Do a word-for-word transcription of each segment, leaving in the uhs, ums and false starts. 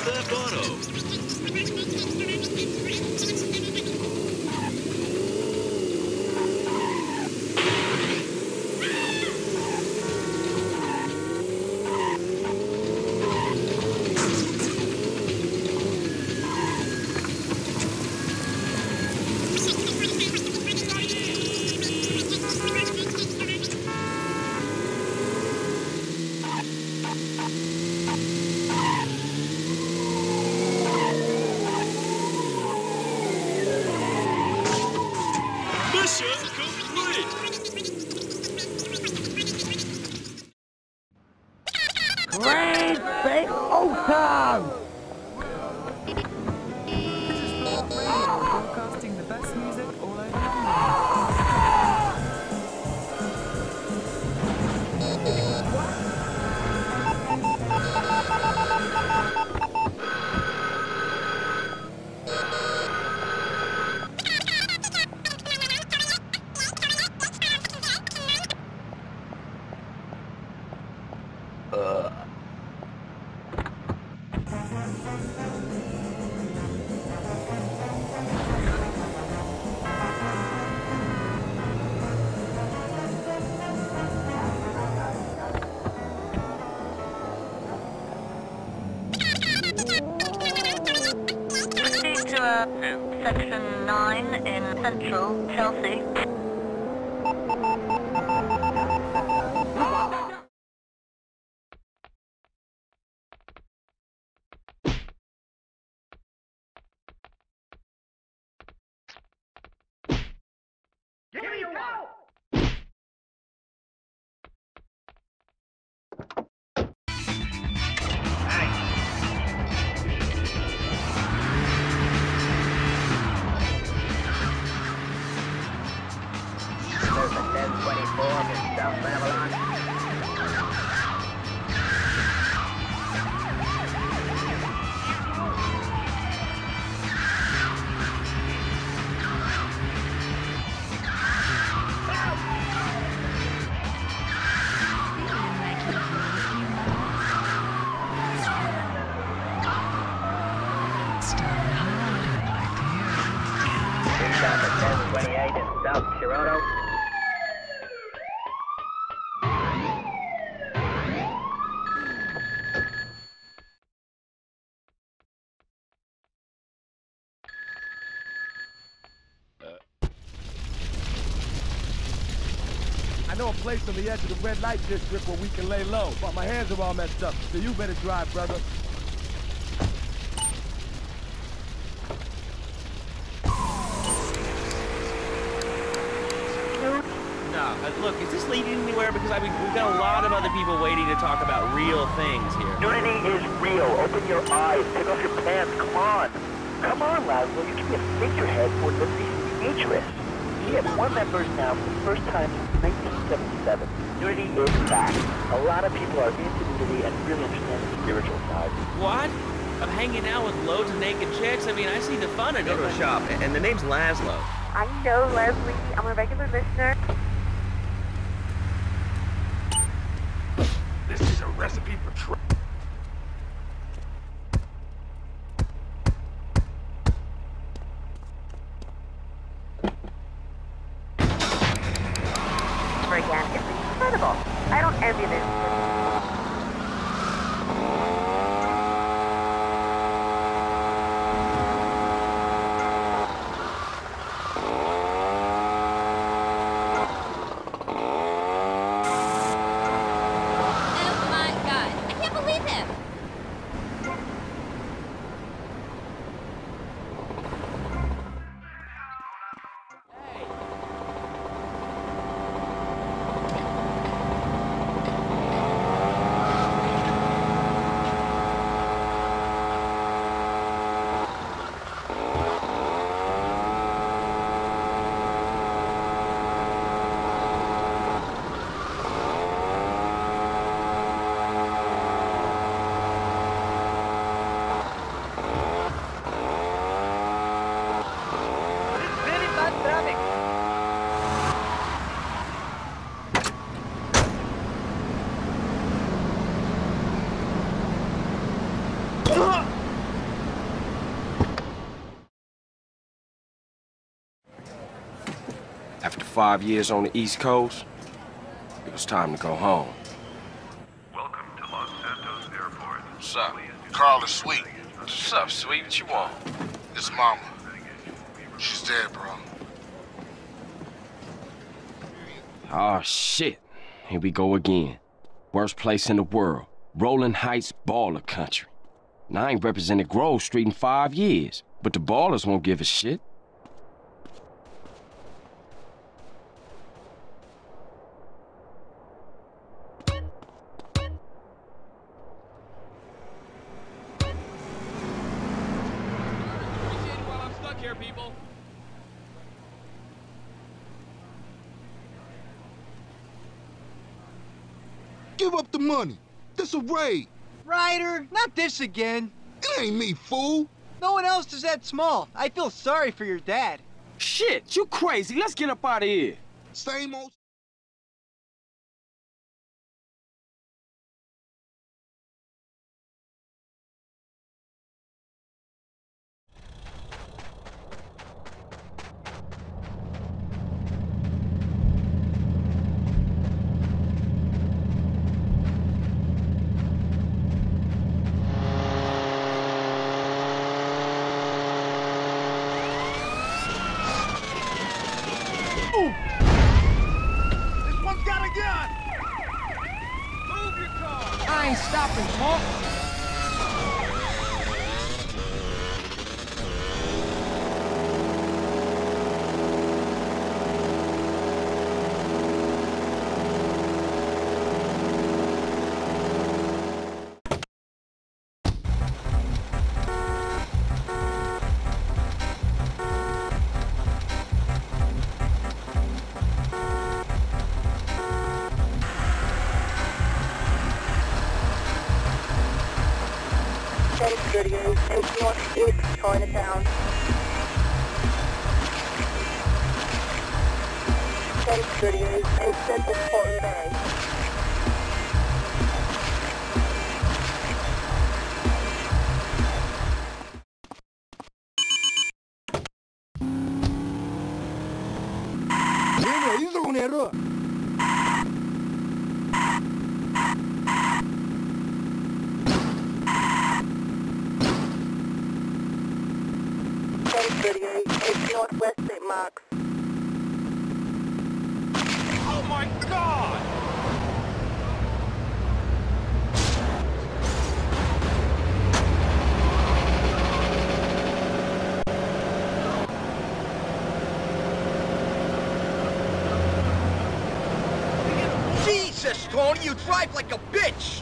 Theft Auto. Mission complete! Great big Otam! Broadcasting the best music all over the world. Section nine in Central Chelsea. Give me your wallet! ten twenty-four in South Babylon. Inbound to ten twenty-eight in South Toronto. I know a place on the edge of the red light district where we can lay low, but my hands are all messed up, so you better drive, brother. No, uh, look, is this leading anywhere? Because I mean, we've got a lot of other people waiting to talk about real things here. Nudity is real. Open your eyes. Take off your pants. Come on. Come on, Laszlo. You can be a figurehead for Liberty's Demetrius. We have more members now for the first time since nineteen seventy-seven. Nudity is back. A lot of people are into nudity and really understand the spiritual side. What? I'm hanging out with loads of naked chicks? I mean, I see the fun in it. Go to a shop, and the name's Laszlo. I know, Leslie. I'm a regular listener. This is a recipe for trouble. Again, it's incredible. I don't envy this. five years on the East Coast, it was time to go home. Welcome to Los Santos Airport. What's up? Carl is Sweet. What's up, Sweet? What you want? It's Mama. She's dead, bro. Oh, shit. Here we go again. Worst place in the world. Rolling Heights baller country. Now, I ain't represented Grove Street in five years, but the ballers won't give a shit. People. Give up the money. This a raid. Ryder, not this again. It ain't me, fool. No one else is that small. I feel sorry for your dad. Shit, you crazy. Let's get up out of here. Same old... I ain't stopping, punk. ten thirty-eight, it's northeast Chinatown. ten thirty-eight, it's Central Portland Bay. Mira, hizo un error. It's northwest Saint Mark's. Oh my God! Jesus, Tony, you drive like a bitch!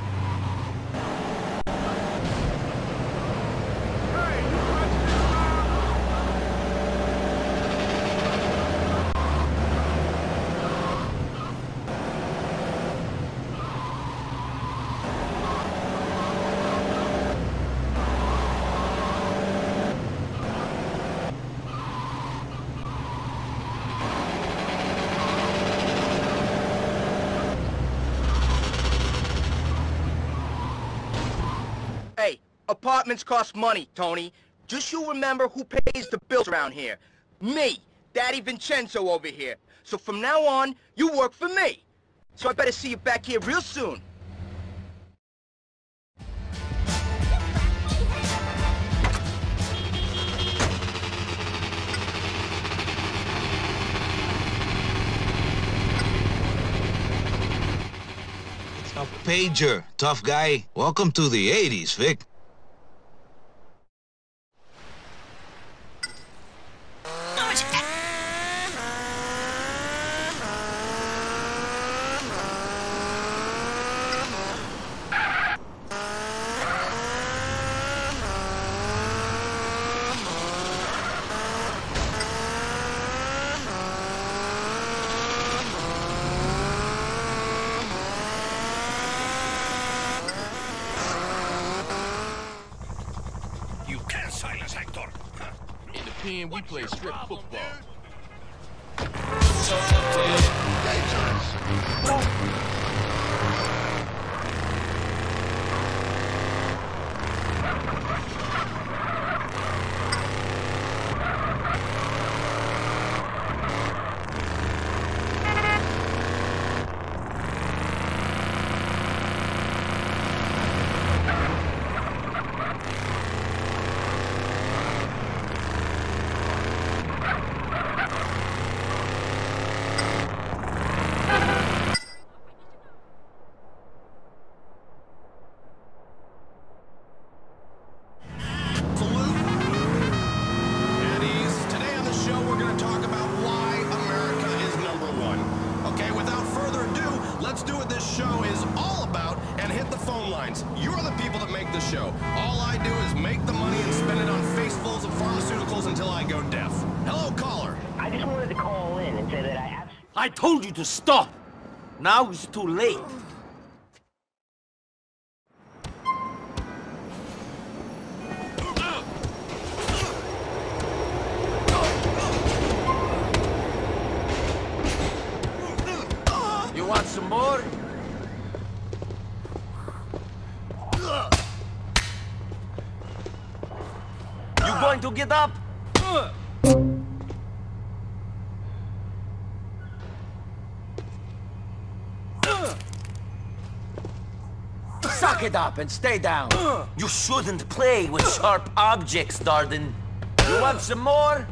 Hey, apartments cost money, Tony. Just you remember who pays the bills around here. Me, Daddy Vincenzo over here. So from now on, you work for me. So I better see you back here real soon. A pager, tough guy. Welcome to the eighties, Vic. In we play strip football. lines. You're the people that make the show. All I do is make the money and spend it on facefuls of pharmaceuticals until I go deaf. Hello, caller. I just wanted to call in and say that I absolutely... I told you to stop! Now it's too late. You want some more? You going to get up? Suck it up and stay down. You shouldn't play with sharp objects, Darden. You want some more?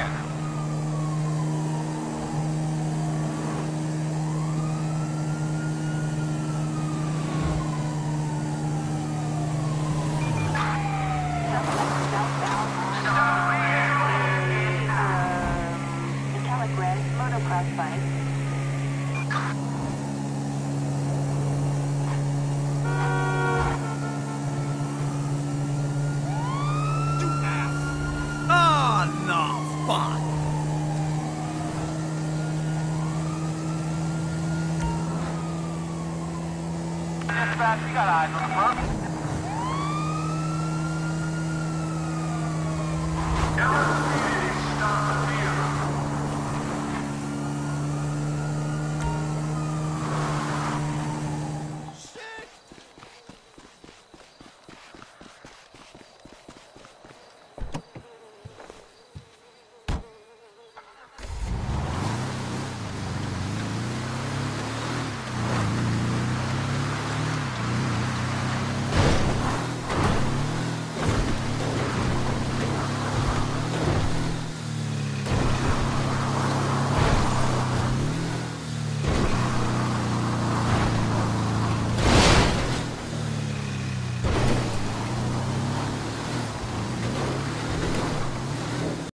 in. Metallic red, motocross bike. Oh, no, fuck. Dispatch, we got eyes on the front.